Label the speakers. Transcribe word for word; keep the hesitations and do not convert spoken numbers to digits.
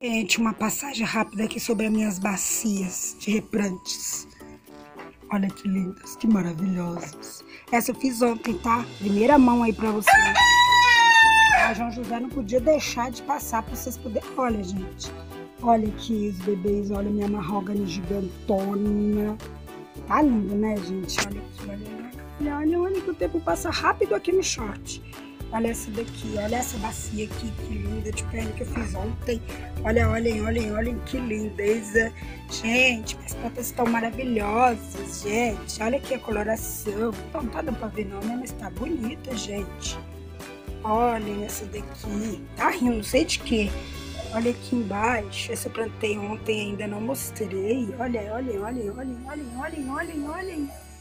Speaker 1: Gente, uma passagem rápida aqui sobre as minhas bacias de replantes. Olha que lindas, que maravilhosas. Essa eu fiz ontem, tá? Primeira mão aí pra vocês. A João José não podia deixar de passar pra vocês poderem. Olha, gente. Olha aqui os bebês, olha minha mahogany gigantona. Tá lindo, né, gente? Olha aqui, olha, olha, olha, olha que o tempo passa rápido aqui no short. Olha essa daqui, olha essa bacia aqui, que linda, de pele que eu fiz ontem. Olha, olhem, olhem, olhem que lindeza. Gente, minhas plantas estão maravilhosas, gente. Olha aqui a coloração. Então, não tá dando pra ver não, né? Mas tá bonita, gente. Olhem essa daqui. Tá rindo, não sei de quê. Olha aqui embaixo. Essa eu plantei ontem, ainda não mostrei. Olha, olhem, olhem, olhem, olhem, olhem, olhem, olhem.